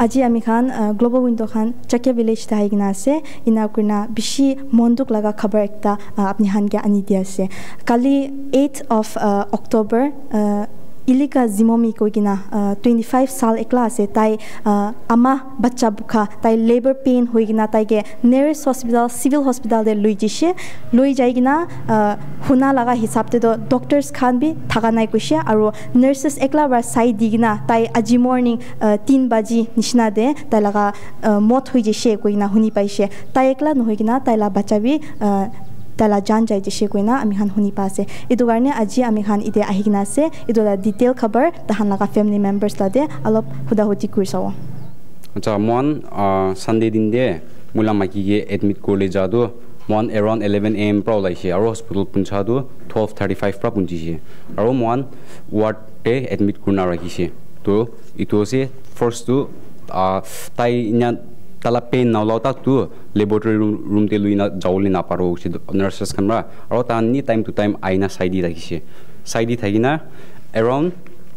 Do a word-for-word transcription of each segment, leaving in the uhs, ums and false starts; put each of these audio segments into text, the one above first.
আজি আমি খান গ্লোবাল উইন্ডো খান চাকিয়া ভিলেজ তে হাইগনা আছে ইনা কুনা বিশি মন্দুক লাগা খবৰ একটা আপনি হানকে আনি দিয়া আছে কালি eighth of October Elika Zhimo mi koigina twenty-five sal ekla ase tai ama bacha bukha tai labor pain hoigina tai ge nearest hospital civil hospital de loi jise loi jaigina huna laga hisab te do doctors khan bi thaga nai koise aru nurses ekla bar sai digina tai aji morning three baji nishna de tai laga mot hoi jise koina huni paise tai ekla no hoigina tai la bacha bi tala jan jai jise koina ami khan huni pa ase edu garne aji ami khan ide ahigna ase edu la detail khabar tahan laga family members la de alop huda hoti kursawo acha mon sunday din de mula maki ge admit korle jadu mon around eleven a m pro laise aro hospital puncha du twelve thirty-five pra punji je aro mon ward te admit kurna rakise to itu se first tu tai nya tala pain now lauta tu laboratory room room te luina jawli na paro si nurses kamra aro ta ni time to time aina side rakise side thagina around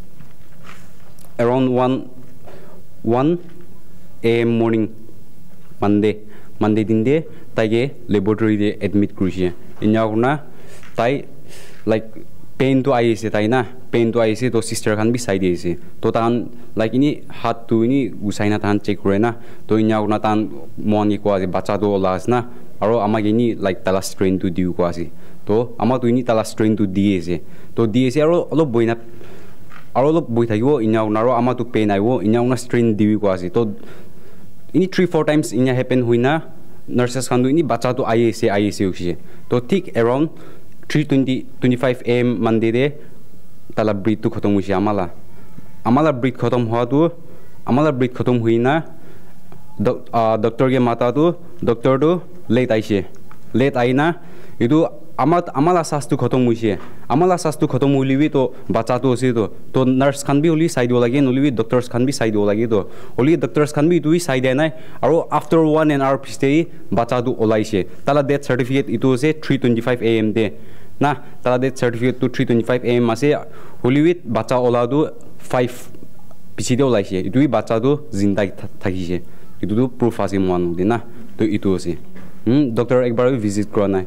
around one one a m morning monday monday din de taige laboratory de admit kurise inya kuna tai like pain to aise tai na pain to aise to sister khan bi side ase to tan like ini hat tu ini usaina tan check kore na to inya una tan mon ko ase bacha do las na aro ama gini like tala strain to diu ko ase to ama tu ini tala strain to di ase to di ase aro alo boina aro lo boi thagibo inya una ro ama tu pain aibo inya una strain diu ko ase to ini three four times inya happen huina nurses khan du ini bacha to aise aise uksi to tik around three twenty twenty-five a m monday de tala breed tu khatam huise amala amala breed khatam hua tu amala breed khatam huina doctor ge mata tu doctor tu late aise late aina idu amat amala sastu khatam huise amala sastu khatam hulibi to bacha to ase to to nurse khan bi holi side lage nolibi doctors khan bi side lage to holi doctors khan bi tu side nai aro after one and hour piste bacha tu olaise tala death certificate itu ase three twenty-five a m de na tala death certificate to three twenty-five a m ase hollywood bacha ola du five piside olaise itu bacha du zinda thakise itu du proof ase mon de na to itu ase hm doctor ekbar visit kora nai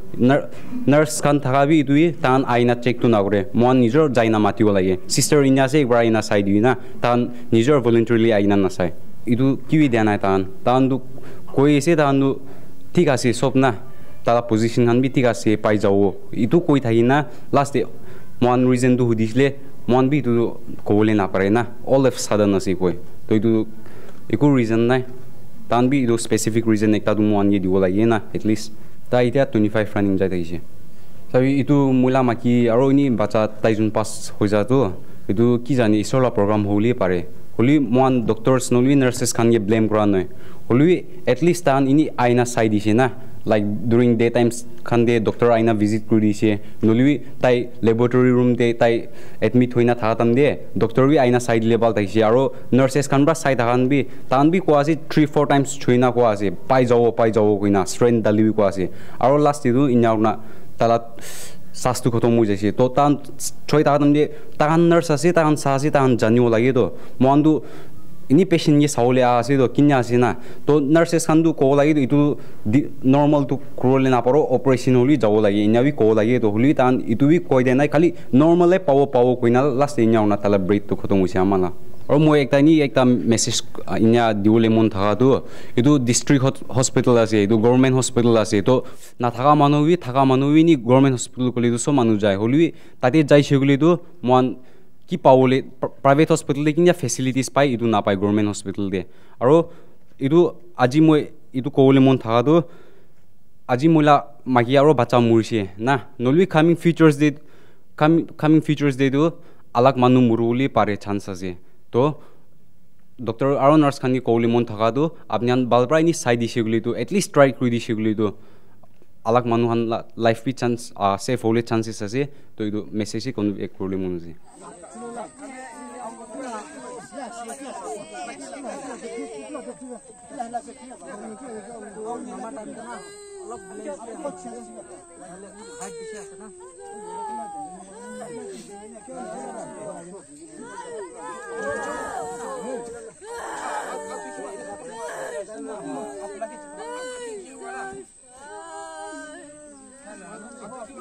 nurse kan thakabi itu tan aina check tu na kore mon nijor jaina mati olage sister inya se ekbar aina sai di na tan nijor voluntarily aina na sai itu kiwi dena tan tan du koi ase tan du ঠিক আছে সব না তারা position হান B ঠিক আছে পাই যাও ইটো কই থাকি না লাস্ট মন রিজন তো হুদিছলে মন বি তো কোলে না পারে না অল অফ সাডেন আছে কই তো ইটো একো রিজন নাই তান বি ইটো স্পেসিফিক রিজন একটা দু মন গি দিব লাগে না এট লিস্ট তা এটা twenty-five রানিং যাই থাকিছে তাই ইটো মুলা মাকি আৰু ইনি বাচ্চা তাইজন পাস হৈ যা তো ইটো কি জানি ইসলা প্রোগ্রাম হলি পারে হলি মন ডক্টরস নলি নার্সেস খান গে ব্লেম করা নয় হলি এট লিস্ট তান ইনি আইনা সাই দিছে না like during daytime khan de doctor aina visit kuri dise noli tai laboratory room de tai admit hoina tha tam de doctor bi aina side level taise aro nurses khan bra side khan bi tan bi ko ase three four times chuina ko ase pai jawo pai jawo koina strength dali ko ase aro last du inya tala sastu khotom ho jaise to tan choi ta tam de tan nurse ase tan sa ase tan janiwo lage to mondu ini patient ye saule ase do kinya ase na to nurses khan du ko lagi itu normal to krole na paro operation holi jawo lagi inya bi ko lagi to holi tan itu bi koi de nai khali normal e pawo pawo koina last inya una tala break to khotom hoise amala और मैं एक tiny एक time message इन्या दिवले मन था तो इधु district hospital आसे इधु government hospital आसे तो ना थाका मानुवी थाका मानुवी नि गवर्नमेंट हॉस्पिटल को लिदु सो मानु जाय होली ताते जाय सेगुली तो मन কি পাওলে প্রাইভেট হসপিটাল দে কিনা ফেসিলিটিস পাই ইদু না পাই গভর্নমেন্ট হসপিটাল দে আৰু ইদু আজি মই ইদু কোলে মন থাকা তো আজি মোলা মাগি আৰু বাচ্চা মুৰিছে না নলবি কামিং ফিউচার্স দে কামিং ফিউচার্স দে দু আলাক মানু মুৰুলি পারে চান্স আছে তো ডক্টর আৰু নার্স খানি কোলে মন থাকা তো আপনি বালপ্রাই নি সাইড দিছেগুলি তো এট লিস্ট ট্রাই কৰি দিছেগুলি তো আলাক মানু হান লাইফ বি চান্স সেফ হলে চান্সেস আছে তো ইদু মেসেজ কোন এক কোলে মন আছে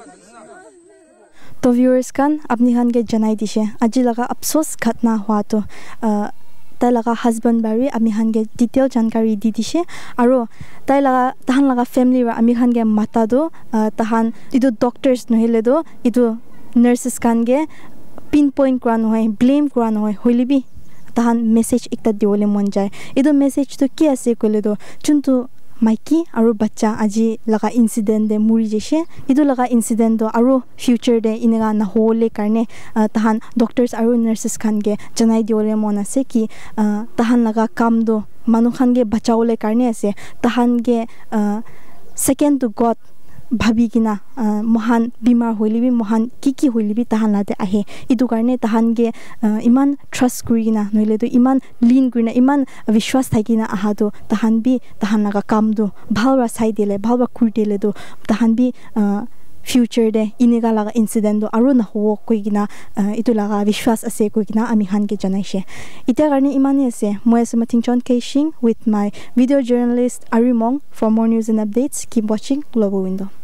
तो viewers kan apni khan ke janai dishe aji laga afsos ghatna hua to tai laga husband bari ami khan ke detail jankari di dishe aro tai laga tahan laga family ra ami khan ke mata do tahan idu doctors nohile do idu nurses kan ge pinpoint kran hoy blame kran hoy hoilibi tahan message ekta diole mon jai idu message to ki ase kole do chuntu maiki aro bacha aji laga incident de muri jeshe idu laga incident do aro future de inega na hole karne tahan doctors aro nurses khan ge janai diole mon ase ki tahan laga kam do manu khan ge bachaole karne ase tahan ge second to god bhabi kina mohan bimar hoilibi mohan kiki hoilibi tahan late ahe idu karne tahan ge iman trust kurina noile do iman lean kurina iman vishwas thakina aha do tahan bi tahan laga kam do bhalra sai dele bhalra kur dele do tahan bi future de inega laga incident do aro na ho koigina itu laga vishwas ase koigina ami khan ke janaishe ita karne imani ase moi samathing chon kashing with my video journalist Arimong. For more news and updates keep watching Global Window.